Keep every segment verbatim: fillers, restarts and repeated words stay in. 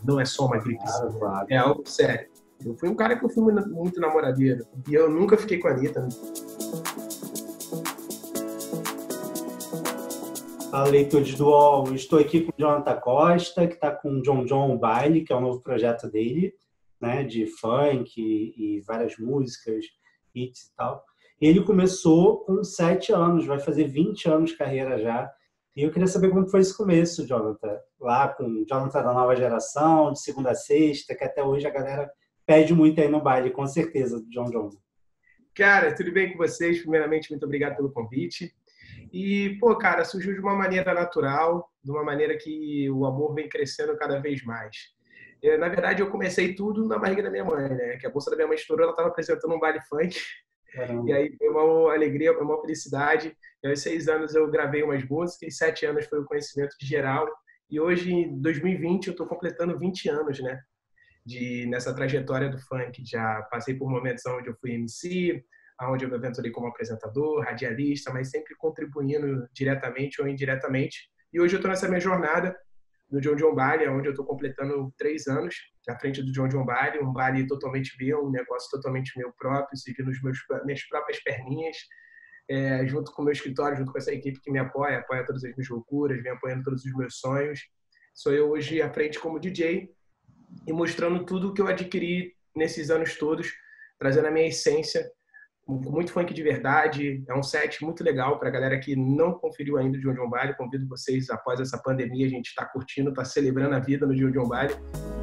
não é só uma gripezinha. Claro, claro. É algo sério. Eu fui um cara que eu fui muito namoradeiro. E eu nunca fiquei com a Anitta. Né? Fala, leitores do U O L. Estou aqui com o Jonathan Costa, que está com o John John Baile, que é o novo projeto dele, né, de funk e, e várias músicas, hits e tal. Ele começou com sete anos, vai fazer vinte anos de carreira já. E eu queria saber como foi esse começo, Jonathan. Lá com o Jonathan da nova geração, de segunda a sexta, que até hoje a galera pede muito aí no baile, com certeza, John John. Cara, tudo bem com vocês? Primeiramente, muito obrigado pelo convite. E, pô, cara, surgiu de uma maneira natural, de uma maneira que o amor vem crescendo cada vez mais. Eu, na verdade, eu comecei tudo na barriga da minha mãe, né? Que a bolsa da minha mãe estourou, ela estava apresentando um baile funk. Caramba. E aí foi uma alegria, foi uma felicidade. E aos seis anos eu gravei umas músicas, sete anos foi o conhecimento de geral. E hoje, em dois mil e vinte, eu estou completando vinte anos, né? De, nessa trajetória do funk. Já passei por momentos onde eu fui M C, onde eu me aventurei como apresentador, radialista, mas sempre contribuindo diretamente ou indiretamente. E hoje eu estou nessa minha jornada no John John Baile, onde eu estou completando três anos à frente do John John Baile, um baile totalmente meu, um negócio totalmente meu próprio, seguindo as meus, minhas próprias perninhas, é, junto com o meu escritório, junto com essa equipe que me apoia, apoia todas as minhas loucuras, vem apoiando todos os meus sonhos. Sou eu hoje à frente como D J e mostrando tudo o que eu adquiri nesses anos todos, trazendo a minha essência, com muito funk de verdade. É um set muito legal para a galera que não conferiu ainda o John John Baile. Convido vocês, após essa pandemia, a gente está curtindo, está celebrando a vida no John John Baile.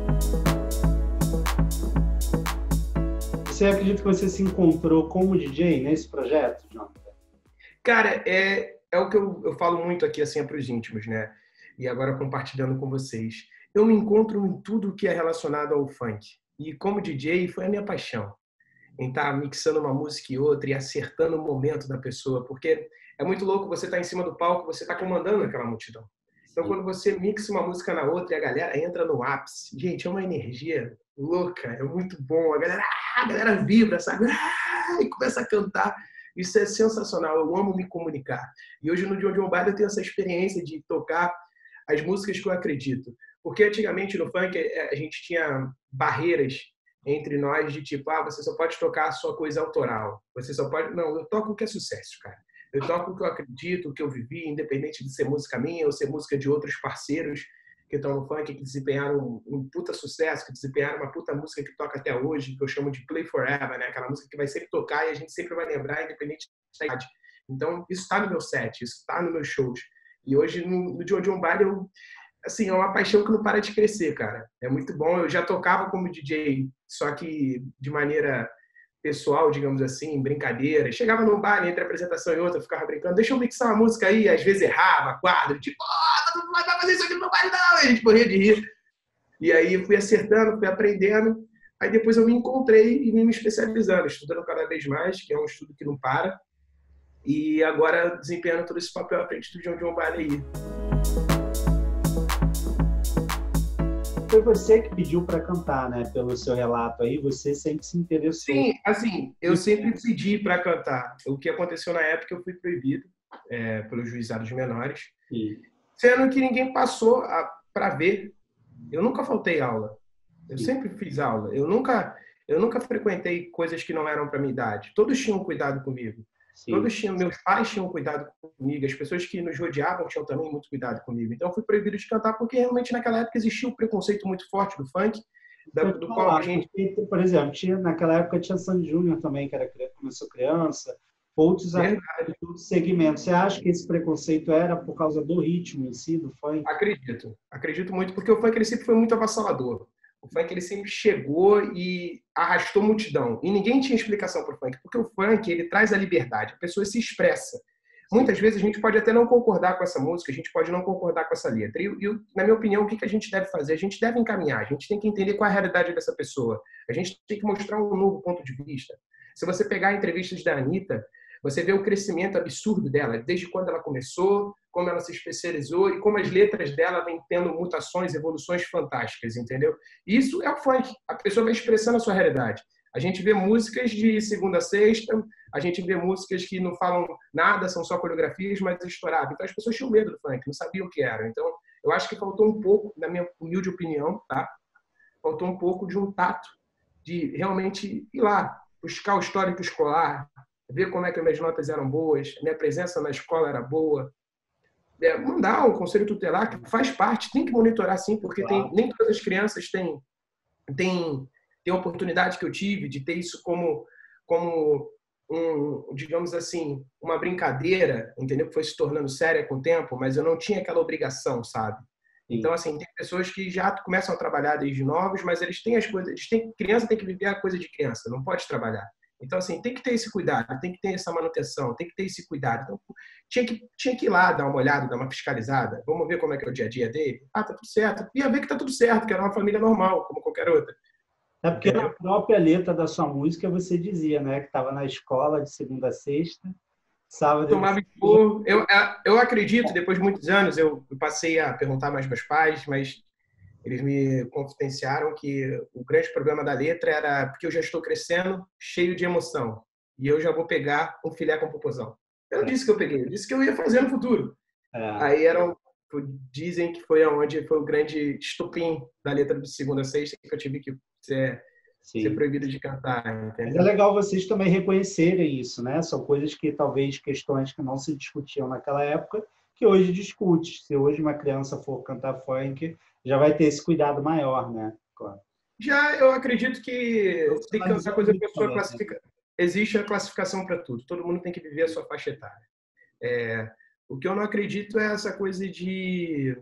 Você acredita que você se encontrou como D J nesse projeto, Jonathan? Cara, é, é o que eu, eu falo muito aqui assim, para os íntimos, né? E agora compartilhando com vocês. Eu me encontro em tudo que é relacionado ao funk. E como D J foi a minha paixão. Em estar mixando uma música e outra e acertando o momento da pessoa, porque é muito louco você estar em cima do palco, você está comandando aquela multidão. Então, quando você mixa uma música na outra e a galera entra no ápice, gente, é uma energia louca, é muito bom. A galera, a galera vibra, sabe? E começa a cantar. Isso é sensacional, eu amo me comunicar. E hoje no John John Baile eu tenho essa experiência de tocar as músicas que eu acredito. Porque antigamente no funk a gente tinha barreiras entre nós de tipo, ah, você só pode tocar a sua coisa autoral. Você só pode... Não, eu toco o que é sucesso, cara. Eu toco o que eu acredito, o que eu vivi, independente de ser música minha ou ser música de outros parceiros que estão no funk, que desempenharam um, um puta sucesso, que desempenharam uma puta música que toca até hoje, que eu chamo de Play Forever, né? Aquela música que vai sempre tocar e a gente sempre vai lembrar, independente da idade. Então, isso está no meu set, isso está nos meus shows. E hoje, no, no John John Baile, eu... assim, é uma paixão que não para de crescer, cara. É muito bom. Eu já tocava como D J, só que de maneira pessoal, digamos assim, brincadeira. Chegava num bar, entre apresentação e outra, eu ficava brincando, deixa eu mixar uma música aí. Às vezes errava, quadro, tipo, oh, não vai fazer isso aqui no meu baile, não. E a gente morria de rir. E aí eu fui acertando, fui aprendendo. Aí depois eu me encontrei e me especializando, estudando cada vez mais, que é um estudo que não para. E agora desempenhando todo esse papel à frente do John John Baile aí. Foi você que pediu para cantar, né? Pelo seu relato aí, você sempre se interessou. Sim, assim, eu sempre pedi para cantar. O que aconteceu na época, eu fui proibido é, pelos juizados menores, Sim. sendo que ninguém passou para ver. Eu nunca faltei aula. Eu Sim. sempre fiz aula. Eu nunca, eu nunca frequentei coisas que não eram para minha idade. Todos tinham cuidado comigo. Sim. Todos tinham, meus pais tinham cuidado comigo, as pessoas que nos rodeavam tinham também muito cuidado comigo. Então, eu fui proibido de cantar porque realmente naquela época existia um preconceito muito forte do funk, da, do qual a gente... Por exemplo, tinha, naquela época tinha Sandy Júnior também, que era, começou criança, outros, outros segmentos. Você acha que esse preconceito era por causa do ritmo em si, do funk? Acredito. Acredito muito, porque o funk ele sempre foi muito avassalador. O funk ele sempre chegou e arrastou multidão. E ninguém tinha explicação para o funk, porque o funk ele traz a liberdade, a pessoa se expressa. Muitas vezes a gente pode até não concordar com essa música, a gente pode não concordar com essa letra. E, e na minha opinião, o que a gente deve fazer? A gente deve encaminhar, a gente tem que entender qual é a realidade dessa pessoa. A gente tem que mostrar um novo ponto de vista. Se você pegar entrevistas da Anitta, você vê o crescimento absurdo dela, desde quando ela começou, como ela se especializou e como as letras dela vêm tendo mutações, evoluções fantásticas, entendeu? Isso é o funk. A pessoa vai expressando a sua realidade. A gente vê músicas de segunda a sexta, a gente vê músicas que não falam nada, são só coreografias, mas estouravam. Então as pessoas tinham medo do funk, não sabiam o que era. Então eu acho que faltou um pouco, na minha humilde opinião, tá? faltou um pouco de um tato, de realmente ir lá, buscar o histórico escolar, ver como é que as minhas notas eram boas, minha presença na escola era boa, é, mandar um conselho tutelar, que faz parte, tem que monitorar sim, porque tem, Claro. nem todas as crianças têm, têm, têm a oportunidade que eu tive de ter isso como, como um, digamos assim, uma brincadeira, entendeu? Que foi se tornando séria com o tempo, mas eu não tinha aquela obrigação, sabe? Então, Sim. assim, tem pessoas que já começam a trabalhar desde novos, mas eles têm as coisas, eles têm, criança tem que viver a coisa de criança, não pode trabalhar. Então, assim, tem que ter esse cuidado, tem que ter essa manutenção, tem que ter esse cuidado. Então, tinha que, tinha que ir lá dar uma olhada, dar uma fiscalizada. Vamos ver como é que é o dia a dia dele. Ah, tá tudo certo. Ia ver que tá tudo certo, que era uma família normal, como qualquer outra. É porque na Entendeu? própria letra da sua música você dizia, né, que estava na escola de segunda a sexta, sábado e Tomava expor. Eu, eu acredito, depois de muitos anos, eu passei a perguntar mais para meus pais, mas eles me confidenciaram que o grande problema da letra era porque eu já estou crescendo, cheio de emoção, e eu já vou pegar um filé com popozão. Eu não disse que eu peguei, eu disse que eu ia fazer no futuro. é, Aí era, dizem que foi aonde foi o grande estupim da letra de segunda a sexta, que eu tive que ser, ser sim. proibido de cantar, Mas é entendeu? legal vocês também reconhecerem isso, né? São coisas que talvez questões que não se discutiam naquela época, que hoje discute. Se hoje uma criança for cantar funk, já vai ter esse cuidado maior, né? Claro. Já eu acredito que tem que cantar Profissionalizando coisa que muito a pessoa também, né? classifica. Existe a classificação para tudo. Todo mundo tem que viver a sua faixa etária. É, o que eu não acredito é essa coisa de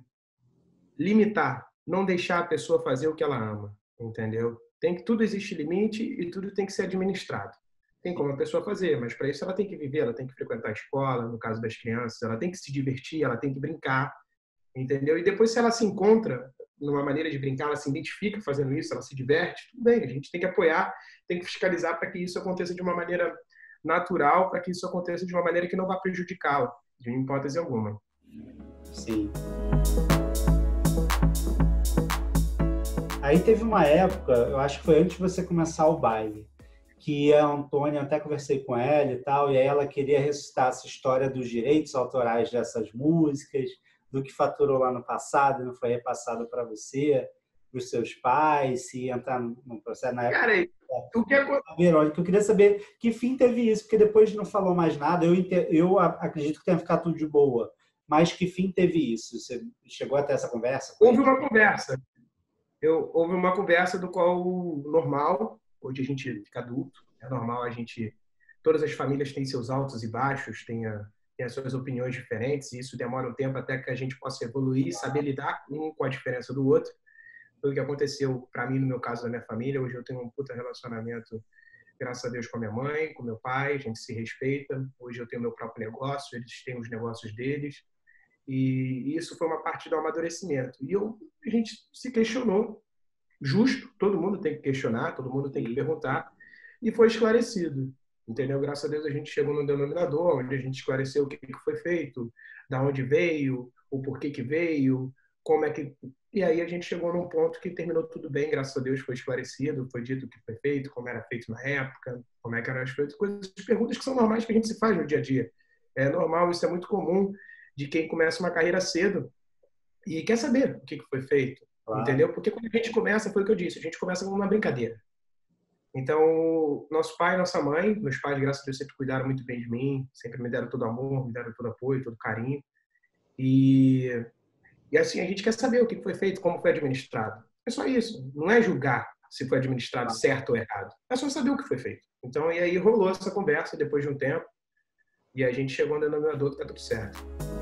limitar, não deixar a pessoa fazer o que ela ama, entendeu? Tem que tudo existe limite e tudo tem que ser administrado. Tem como a pessoa fazer, mas para isso ela tem que viver, ela tem que frequentar a escola, no caso das crianças, ela tem que se divertir, ela tem que brincar, entendeu? E depois se ela se encontra numa maneira de brincar, ela se identifica fazendo isso, ela se diverte, tudo bem, a gente tem que apoiar, tem que fiscalizar para que isso aconteça de uma maneira natural, para que isso aconteça de uma maneira que não vá prejudicá-la, de hipótese alguma. Sim. Aí teve uma época, eu acho que foi antes de você começar o baile, que a Antônia, até conversei com ela e tal, e aí ela queria ressuscitar essa história dos direitos autorais dessas músicas, do que faturou lá no passado e não foi repassado para você, para os seus pais, se entrar no processo na época. Cara, o que Verônica, eu queria saber que fim teve isso, porque depois não falou mais nada, eu, eu acredito que tenha ficado tudo de boa, mas que fim teve isso? Você chegou até essa conversa com houve ele? uma conversa, eu, houve uma conversa do qual normal, hoje a gente fica adulto, é normal a gente, todas as famílias têm seus altos e baixos, têm, a, têm as suas opiniões diferentes, e isso demora um tempo até que a gente possa evoluir e saber lidar um com a diferença do outro. Foi o que aconteceu para mim, no meu caso, da minha família. Hoje eu tenho um puta relacionamento, graças a Deus, com a minha mãe, com meu pai, a gente se respeita. Hoje eu tenho meu próprio negócio, eles têm os negócios deles. E isso foi uma parte do amadurecimento. E eu, a gente se questionou, justo, todo mundo tem que questionar, todo mundo tem que Sim. perguntar, e foi esclarecido. Entendeu? Graças a Deus a gente chegou no denominador, onde a gente esclareceu o que foi feito, da onde veio, o porquê que veio, como é que... E aí a gente chegou num ponto que terminou tudo bem, graças a Deus foi esclarecido, foi dito o que foi feito, como era feito na época, como é que eram as coisas, coisas, perguntas que são normais que a gente se faz no dia a dia. É normal, isso é muito comum de quem começa uma carreira cedo e quer saber o que foi feito, Claro. entendeu? Porque quando a gente começa, foi o que eu disse, a gente começa com uma brincadeira. Então, nosso pai e nossa mãe, meus pais, graças a Deus, sempre cuidaram muito bem de mim, sempre me deram todo amor, me deram todo apoio, todo carinho. E, e assim, a gente quer saber o que foi feito, como foi administrado. É só isso. Não é julgar se foi administrado certo ou errado. É só saber o que foi feito. Então, e aí rolou essa conversa depois de um tempo e a gente chegou no denominador que tá tudo certo.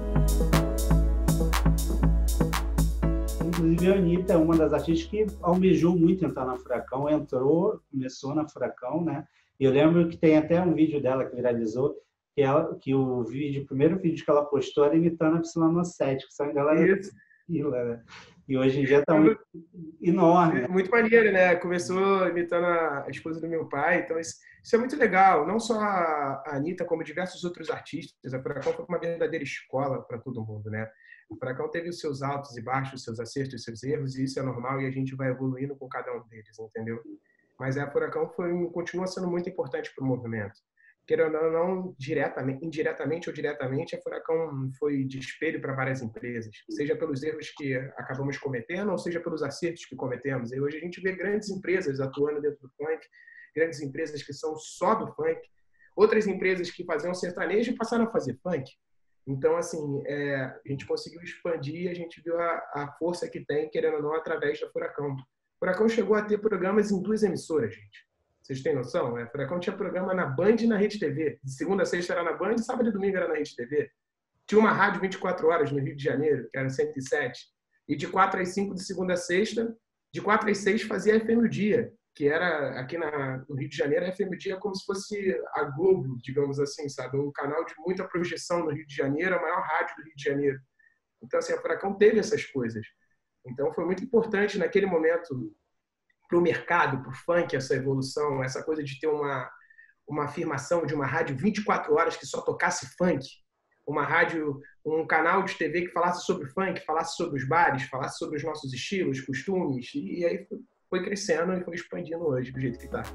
Inclusive, a Anitta é uma das artistas que almejou muito entrar na Furacão, entrou, começou na Furacão, né? E eu lembro que tem até um vídeo dela que viralizou, que, ela, que o vídeo, o primeiro vídeo que ela postou era imitando a Epsilon sete, que são galera Isso. fila, né? E hoje em dia está muito enorme, né? Muito maneiro, né? Começou imitando a esposa do meu pai, então isso, isso é muito legal. Não só a Anitta, como diversos outros artistas. A Furacão foi uma verdadeira escola para todo mundo, né? O Furacão teve os seus altos e baixos, os seus acertos, os seus erros, e isso é normal e a gente vai evoluindo com cada um deles, entendeu? Mas a Furacão foi, continua sendo muito importante para o movimento. querendo ou não, diretamente, indiretamente ou diretamente, a Furacão foi de espelho para várias empresas, seja pelos erros que acabamos cometendo, ou seja pelos acertos que cometemos. E hoje a gente vê grandes empresas atuando dentro do funk, grandes empresas que são só do funk, outras empresas que faziam sertanejo e passaram a fazer funk. Então, assim, é, a gente conseguiu expandir e a gente viu a, a força que tem, querendo ou não, através da Furacão. O Furacão chegou a ter programas em duas emissoras, gente. Vocês têm noção? Né? O Furacão tinha programa na Band e na Rede T V. De segunda a sexta era na Band, sábado e domingo era na Rede T V. Tinha uma rádio vinte e quatro horas no Rio de Janeiro, que era cento e sete. E de quatro às cinco de segunda a sexta, de quatro às seis fazia F M o Dia, que era aqui na, no Rio de Janeiro, a F M o Dia como se fosse a Globo, digamos assim, sabe? Um canal de muita projeção no Rio de Janeiro, a maior rádio do Rio de Janeiro. Então, assim, a Furacão teve essas coisas. Então, foi muito importante naquele momento para o mercado, para o funk, essa evolução, essa coisa de ter uma, uma afirmação de uma rádio vinte e quatro horas que só tocasse funk, uma rádio, um canal de T V que falasse sobre funk, falasse sobre os bares, falasse sobre os nossos estilos, costumes, e, e aí foi, foi crescendo e foi expandindo hoje do jeito que está.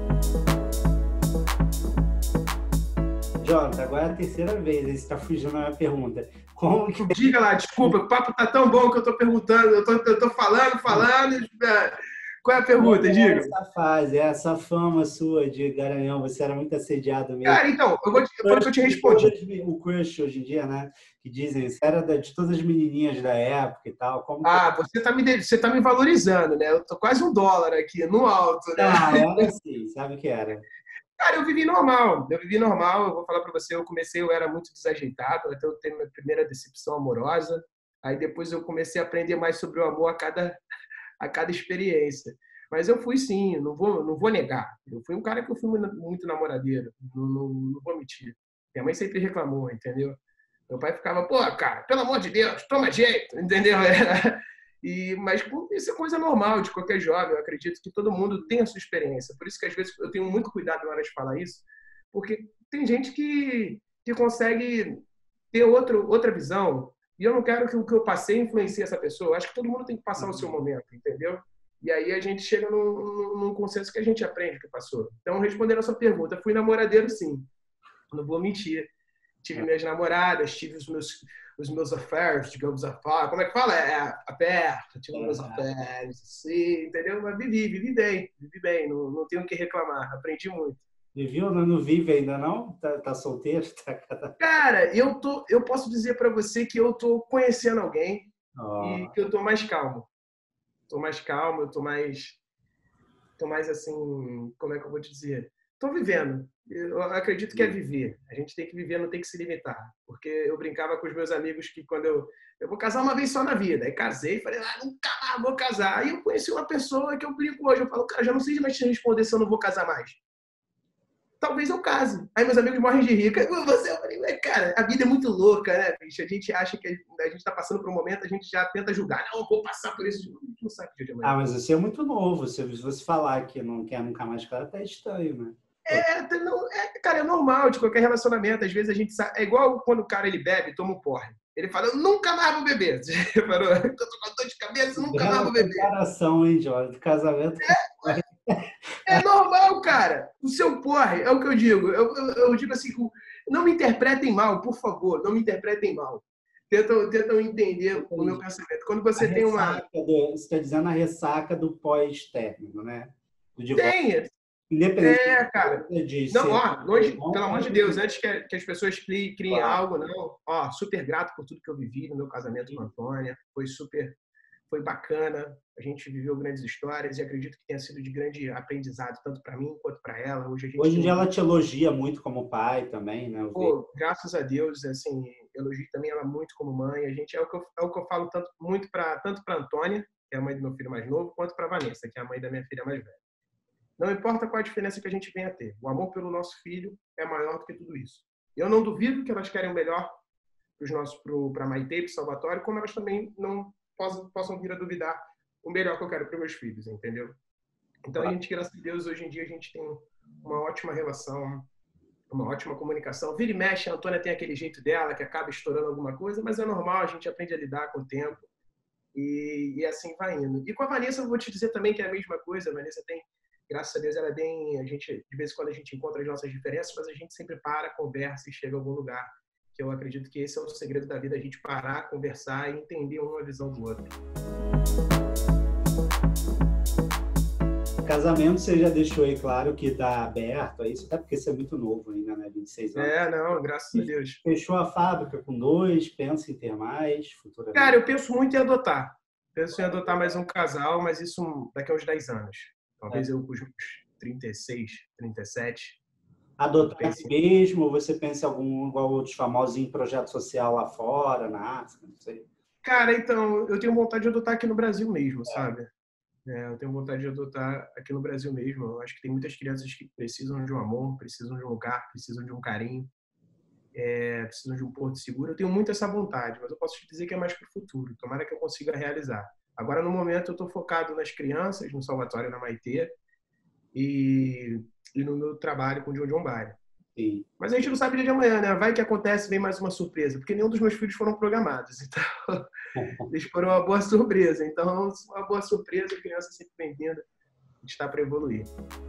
Jonathan, agora é a terceira vez, aí você está fugindo da minha pergunta. Como que... Diga lá, desculpa, o papo tá tão bom que eu estou perguntando, eu tô, eu tô falando, falando... Qual é a pergunta, é diga? Essa fase, essa fama sua de Garanhão, você era muito assediado mesmo. Cara, então, eu vou te, foi o que eu te respondi. O crush hoje em dia, né? Que dizem, você era de todas as menininhas da época e tal. Como ah, que... você tá, me, você tá me valorizando, né? Eu tô quase um dólar aqui, no alto, né? Ah, era assim, sabe o que era? Cara, eu vivi normal, eu vivi normal, eu vou falar pra você, eu comecei, eu era muito desajeitado, até eu ter minha primeira decepção amorosa, aí depois eu comecei a aprender mais sobre o amor a cada, a cada experiência. Mas eu fui sim, não vou, não vou negar. Eu fui um cara que eu fui muito namoradeiro, não, não, não vou mentir. Minha mãe sempre reclamou, entendeu? Meu pai ficava, pô, cara, pelo amor de Deus, toma jeito, entendeu? E, mas isso é coisa normal de qualquer jovem. Eu acredito que todo mundo tem a sua experiência. Por isso que às vezes eu tenho muito cuidado na hora de falar isso, porque tem gente que, que consegue ter outro, outra visão. E eu não quero que o que eu passei influencie essa pessoa. Eu acho que todo mundo tem que passar o seu momento, entendeu? E aí a gente chega num, num consenso que a gente aprende o que passou. Então, respondendo a sua pergunta, fui namoradeiro, sim. Não vou mentir. Tive minhas namoradas, tive os meus, os meus affairs, digamos, affairs. Como é que fala? É, aperto, tive os meus affairs, assim, entendeu? Mas vivi, vivi bem, vivi bem, não, não tenho o que reclamar, aprendi muito. Viviu? Não, não vive ainda não? Tá, tá solteiro? Tá... Cara, eu, tô, eu posso dizer para você que eu tô conhecendo alguém oh. e que eu tô mais calmo. Tô mais calmo, eu tô mais, tô mais assim, como é que eu vou te dizer? Tô vivendo. Eu acredito que é viver. A gente tem que viver, não tem que se limitar. Porque eu brincava com os meus amigos que quando eu... Eu vou casar uma vez só na vida. Aí casei e falei, ah, nunca mais vou casar. Aí eu conheci uma pessoa que eu brinco hoje. Eu falo, cara, já não sei mais te responder se eu não vou casar mais. Talvez eu case. Aí meus amigos morrem de rir. Você, eu falei, cara, a vida é muito louca, né, bicho? A gente acha que a gente está passando por um momento, a gente já tenta julgar. Não, eu vou passar por isso. A gente não sabe o dia de amanhã. Ah, mas você é muito novo. Se você falar que não quer nunca mais casar, tá estranho, né? É, não, é, cara, é normal de qualquer relacionamento. Às vezes a gente sabe, é igual quando o cara ele bebe, toma um porre. Ele fala, eu nunca mais vou beber. Você falou, eu tô com dor de cabeça, nunca mais vou beber. Comparação, hein, Jorge? Casamento. É, é normal, cara. O seu porre, é o que eu digo. Eu, eu, eu digo assim, não me interpretem mal, por favor, não me interpretem mal. Tentam, tentam entender o meu pensamento. Quando você a tem uma... Do, você está dizendo a ressaca do pós-término, né? Do divórcio. Tem. Independente é, cara. De não, ser ó, longe, bom, pelo amor de Deus, antes que, que as pessoas criem, criem claro. algo, não. Ó, super grato por tudo que eu vivi no meu casamento Sim. com a Antônia. Foi super, foi bacana. A gente viveu grandes histórias e acredito que tenha sido de grande aprendizado, tanto para mim quanto para ela. Hoje, a gente Hoje em dia tem... ela te elogia muito como pai também, né? Pô, graças a Deus, assim, elogio também ela muito como mãe. A gente é o que eu, é o que eu falo tanto muito para tanto para Antônia, que é a mãe do meu filho mais novo, quanto para Vanessa, que é a mãe da minha filha mais velha. Não importa qual a diferença que a gente venha a ter. O amor pelo nosso filho é maior do que tudo isso. Eu não duvido que elas querem o melhor para a Maitê e para o Salvatore, como elas também não possam, possam vir a duvidar o melhor que eu quero para meus filhos, entendeu? Então, a gente, graças a Deus, hoje em dia a gente tem uma ótima relação, uma ótima comunicação. Vira e mexe, a Antônia tem aquele jeito dela, que acaba estourando alguma coisa, mas é normal, a gente aprende a lidar com o tempo e, e assim vai indo. E com a Vanessa, eu vou te dizer também que é a mesma coisa. A Vanessa tem graças a Deus, ela é bem... A gente, de vez em quando a gente encontra as nossas diferenças, mas a gente sempre para, conversa e chega a algum lugar. Que eu acredito que esse é o segredo da vida, a gente parar, conversar e entender uma visão do outro. Casamento, você já deixou aí claro que está aberto a isso, até porque você é muito novo ainda, né? vinte e seis anos. É, não, graças a Deus. Fechou a fábrica com dois, pensa em ter mais, futuramente? Cara, eu penso muito em adotar. Penso em adotar mais um casal, mas isso daqui a uns dez anos. Talvez é. eu com os meus trinta e seis, trinta e sete. Adotar assim mesmo, ou você pensa em algum, igual outros famosos, em projeto social lá fora, na África, não sei? Cara, então, eu tenho vontade de adotar aqui no Brasil mesmo, é. sabe? É, eu tenho vontade de adotar aqui no Brasil mesmo. Eu acho que tem muitas crianças que precisam de um amor, precisam de um lugar, precisam de um carinho, é, precisam de um porto seguro. Eu tenho muito essa vontade, mas eu posso te dizer que é mais para o futuro. Tomara que eu consiga realizar. Agora, no momento, eu estou focado nas crianças, no Salvatório, na Maitê, e, e no meu trabalho com o John John Bari. Sim. Mas a gente não sabe dia de amanhã, né? Vai que acontece, vem mais uma surpresa, porque nenhum dos meus filhos foram programados. Então, eles foram uma boa surpresa. Então, uma boa surpresa, a criança é sempre bem-vinda. A gente está para evoluir.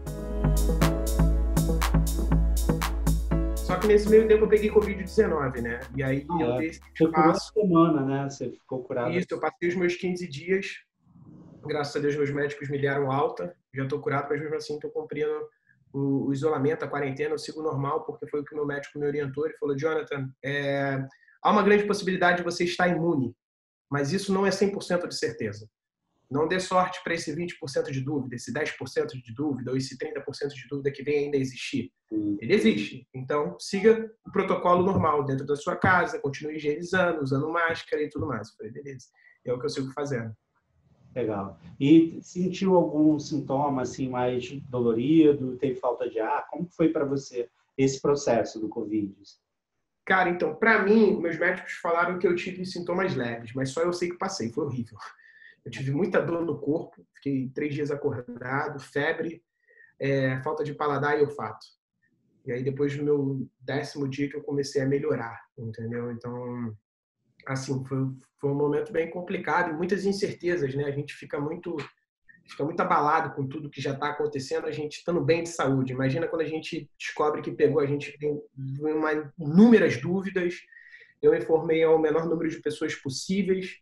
Só que nesse meio tempo eu peguei covid dezenove, né? E aí ah, eu é. dei esse espaço. Uma semana, né? Você ficou curado. Isso, eu passei os meus quinze dias. Graças a Deus, meus médicos me deram alta. Já estou curado, mas mesmo assim estou cumprindo o, o isolamento, a quarentena. Eu sigo normal, porque foi o que o meu médico me orientou. Ele falou, Jonathan, é, há uma grande possibilidade de você estar imune, mas isso não é cem por cento de certeza. Não dê sorte para esse vinte por cento de dúvida, esse dez por cento de dúvida, ou esse trinta por cento de dúvida que vem ainda a existir. Ele existe. Então, siga o protocolo normal dentro da sua casa, continue higienizando, usando máscara e tudo mais. Eu falei, beleza. É o que eu sigo fazendo. Legal. E sentiu algum sintoma assim mais dolorido? Teve falta de ar? Como foi para você esse processo do Covid? Cara, então, para mim, meus médicos falaram que eu tive sintomas leves, mas só eu sei que passei. Foi horrível. Eu tive muita dor no corpo, fiquei três dias acordado, febre, é, falta de paladar e olfato. E aí, depois do meu décimo dia que eu comecei a melhorar, entendeu? Então, assim, foi, foi um momento bem complicado e muitas incertezas, né? A gente fica muito, fica muito abalado com tudo que já está acontecendo, a gente estando bem de saúde. Imagina quando a gente descobre que pegou, a gente tem uma, inúmeras dúvidas. Eu informei ao menor número de pessoas possíveis,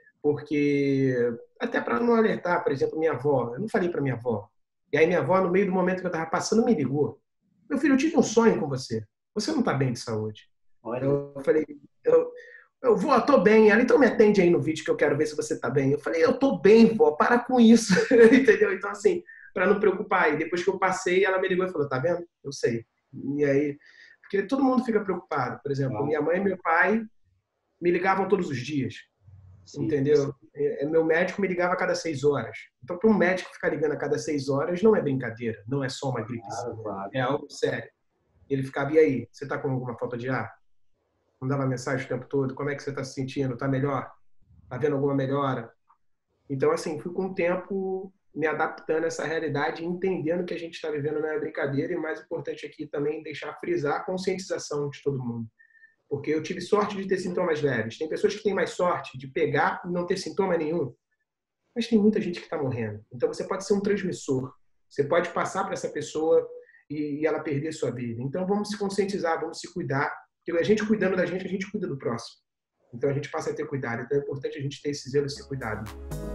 porque até para não alertar, por exemplo, minha avó. Eu não falei para minha avó. E aí minha avó, no meio do momento que eu estava passando, me ligou. Meu filho, eu tive um sonho com você. Você não está bem de saúde. Olha. Eu falei, eu, eu vou, estou bem. Ela, então me atende aí no vídeo que eu quero ver se você está bem. Eu falei, eu estou bem, vó, para com isso. Entendeu? Então, assim, para não preocupar. E depois que eu passei, ela me ligou e falou, tá vendo? Eu sei. E aí, porque todo mundo fica preocupado. Por exemplo, ah. minha mãe e meu pai me ligavam todos os dias. Sim, entendeu? Sim. Meu médico me ligava a cada seis horas. Então, para um médico ficar ligando a cada seis horas, não é brincadeira. Não é só uma gripe. Claro, claro. É algo sério. Ele ficava, e aí? Você está com alguma falta de ar? Não dava mensagem o tempo todo? Como é que você está se sentindo? Está melhor? Está vendo alguma melhora? Então, assim, fui com o tempo me adaptando a essa realidade, entendendo que a gente está vivendo não é brincadeira. E mais importante aqui também, deixar frisar a conscientização de todo mundo. Porque eu tive sorte de ter sintomas leves. Tem pessoas que têm mais sorte de pegar e não ter sintoma nenhum. Mas tem muita gente que está morrendo. Então, você pode ser um transmissor. Você pode passar para essa pessoa e ela perder sua vida. Então, vamos se conscientizar, vamos se cuidar. Porque a gente cuidando da gente, a gente cuida do próximo. Então, a gente passa a ter cuidado. Então, é importante a gente ter esse zelo, esse cuidado.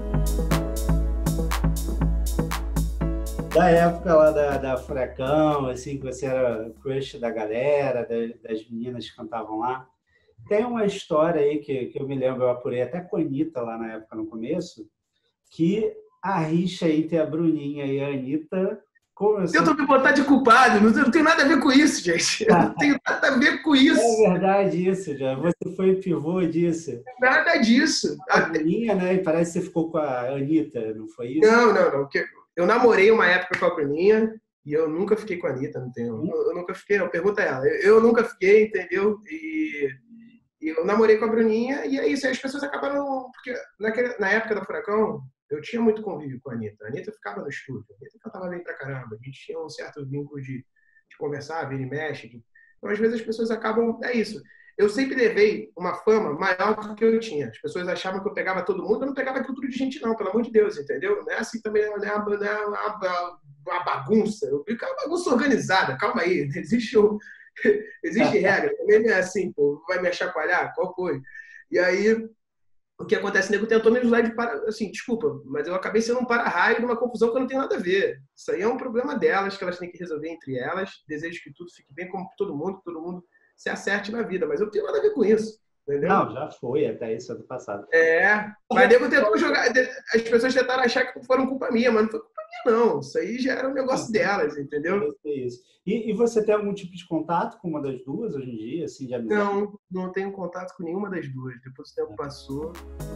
Da época lá da, da Furacão, assim, que você era crush da galera, das, das meninas que cantavam lá. Tem uma história aí que, que eu me lembro, eu apurei até com a Anitta lá na época, no começo, que a rixa entre a Bruninha e a Anitta começou... Eu tô me botar de culpado, não, não tem nada a ver com isso, gente. Eu não tenho nada a ver com isso. É verdade isso, já. Você foi pivô disso. Nada disso. A Bruninha, né? E parece que você ficou com a Anitta, não foi isso? Não, não, não. Eu namorei uma época com a Bruninha e eu nunca fiquei com a Anitta, não tenho. Eu, eu nunca fiquei, não. Pergunta ela. Eu, eu nunca fiquei, entendeu? E, e eu namorei com a Bruninha e é isso. Aí as pessoas acabaram... Porque naquele, na época da Furacão, eu tinha muito convívio com a Anitta. A Anitta ficava no estúdio. A Anitta cantava bem pra caramba. A gente tinha um certo vínculo de, de conversar, vir e mexe. De... Então, às vezes, as pessoas acabam... É isso. Eu sempre levei uma fama maior do que eu tinha. As pessoas achavam que eu pegava todo mundo. Eu não pegava aquilo tudo de gente, não. Pelo amor de Deus, entendeu? Não é assim também. Não é, não é uma bagunça. Eu brinco, é uma bagunça organizada, calma aí, existe, um, existe regra, também não é assim, pô, vai me chacoalhar? Qual foi? E aí, o que acontece, o nego tentou me usar de para, assim, desculpa, mas eu acabei sendo um para-raio numa confusão que eu não tenho nada a ver. Isso aí é um problema delas, que elas têm que resolver entre elas. Desejo que tudo fique bem com todo mundo, que todo mundo se acerte na vida, mas eu não tenho nada a ver com isso, entendeu? Não, já foi até isso ano passado. É, mas o nego tentou jogar, as pessoas tentaram achar que foram culpa minha, mas não foi culpa minha, não. Isso aí já era um negócio delas, entendeu? Isso. E, e você tem algum tipo de contato com uma das duas hoje em dia, assim, de amizade? Não, não tenho contato com nenhuma das duas. Depois o tempo passou.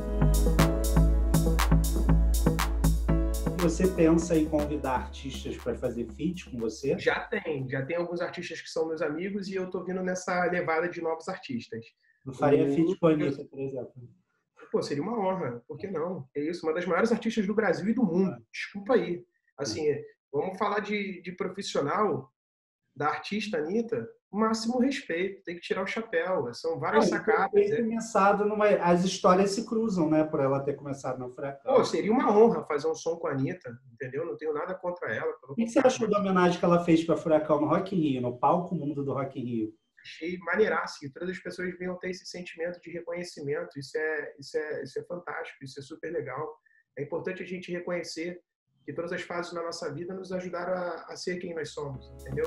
Você pensa em convidar artistas para fazer feat com você? Já tem, já tem alguns artistas que são meus amigos e eu tô vindo nessa levada de novos artistas. Não faria feat com a Anitta, por exemplo? Pô, seria uma honra, por que não? É isso, uma das maiores artistas do Brasil e do mundo. Desculpa aí. Assim, vamos falar de, de profissional, da artista Anitta, máximo respeito, tem que tirar o chapéu. São várias Não, sacadas. É. Começado numa... As histórias se cruzam, né? Por ela ter começado no Furacão. Pô, seria uma honra fazer um som com a Anitta, entendeu? Não tenho nada contra ela. O que você achou da homenagem que ela fez para Furacão no Rock in Rio, no palco mundo do Rock in Rio? Achei maneiraço, e todas as pessoas venham ter esse sentimento de reconhecimento. Isso é, isso é, isso é fantástico, isso é super legal. É importante a gente reconhecer que todas as fases da nossa vida nos ajudaram a, a ser quem nós somos, entendeu?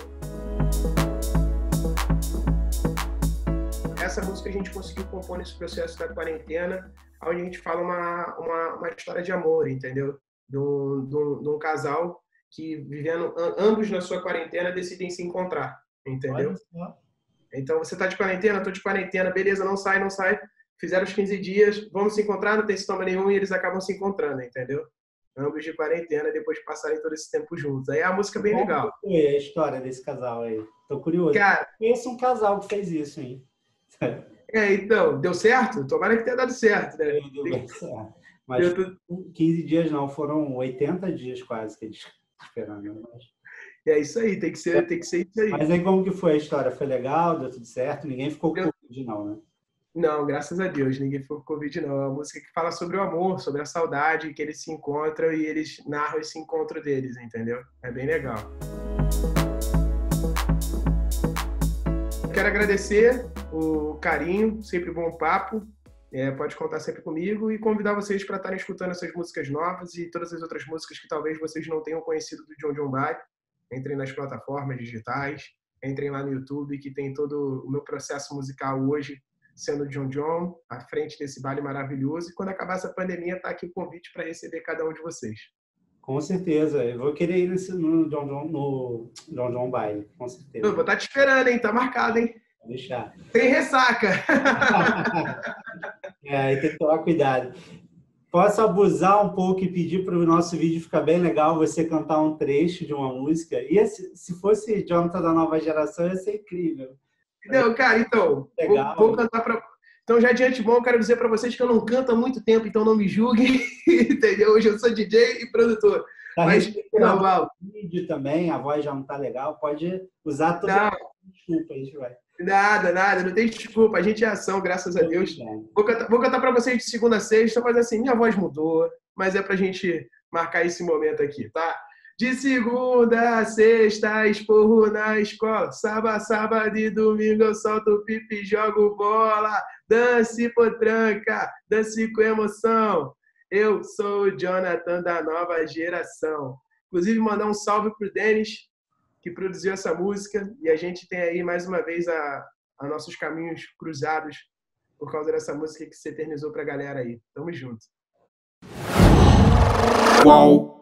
Essa música a gente conseguiu compor nesse processo da quarentena, onde a gente fala uma, uma, uma história de amor, entendeu? De um, de um, de um casal que, vivendo ambos na sua quarentena, decidem se encontrar, entendeu? Então, você está de quarentena, estou de quarentena, beleza, não sai, não sai. Fizeram os quinze dias, vamos se encontrar, não tem sintoma nenhum, e eles acabam se encontrando, entendeu? Ambos de quarentena, depois de passarem todo esse tempo juntos. Aí é a música bem Como legal. Como foi a história desse casal aí? Tô curioso. Cara, conheço um casal que fez isso, hein? É, então, deu certo? Tomara que tenha dado certo, né? Deu, deu bem certo. Mas tô... quinze dias não, foram oitenta dias quase que eles esperando. Mas... É isso aí, tem que ser, tem que ser isso aí. Mas aí como que foi a história? Foi legal? Deu tudo certo? Ninguém ficou com Covid não, né? Não, graças a Deus, ninguém ficou com Covid não. É uma música que fala sobre o amor, sobre a saudade, que eles se encontram e eles narram esse encontro deles, entendeu? É bem legal. Quero agradecer o carinho, sempre bom papo. É, pode contar sempre comigo e convidar vocês para estarem escutando essas músicas novas e todas as outras músicas que talvez vocês não tenham conhecido do John John Baile. Entrem nas plataformas digitais, entrem lá no YouTube, que tem todo o meu processo musical hoje sendo John John, à frente desse baile maravilhoso. E quando acabar essa pandemia, está aqui o convite para receber cada um de vocês. Com certeza. Eu vou querer ir nesse, no John John, no John John Baile, com certeza. Eu vou estar te esperando, hein? Tá marcado, hein? Vou deixar. Sem ressaca. É, aí tem que tomar cuidado. Posso abusar um pouco e pedir para o nosso vídeo ficar bem legal, você cantar um trecho de uma música? E se, se fosse Jonathan da nova geração, ia ser incrível. Não, cara, então, legal, vou, vou cantar para... Então, já de antemão, eu quero dizer para vocês que eu não canto há muito tempo, então não me julguem, entendeu? Hoje eu sou D J e produtor. Tá, mas, não, Val. O vídeo também, a voz já não tá legal, pode usar toda a desculpa, a gente vai. Nada, nada, não tem desculpa, a gente é ação, graças a Deus. Vou cantar, vou cantar para vocês de segunda a sexta, mas assim, minha voz mudou, mas é pra gente marcar esse momento aqui, tá? De segunda a sexta, esporro na escola, sábado, sábado e domingo eu solto pipi, jogo bola, dance potranca, dance com emoção. Eu sou o Jonathan da nova geração. Inclusive, mandar um salve pro Denis, que produziu essa música, e a gente tem aí mais uma vez a, a nossos caminhos cruzados por causa dessa música que se eternizou pra galera aí. Tamo junto. Uau!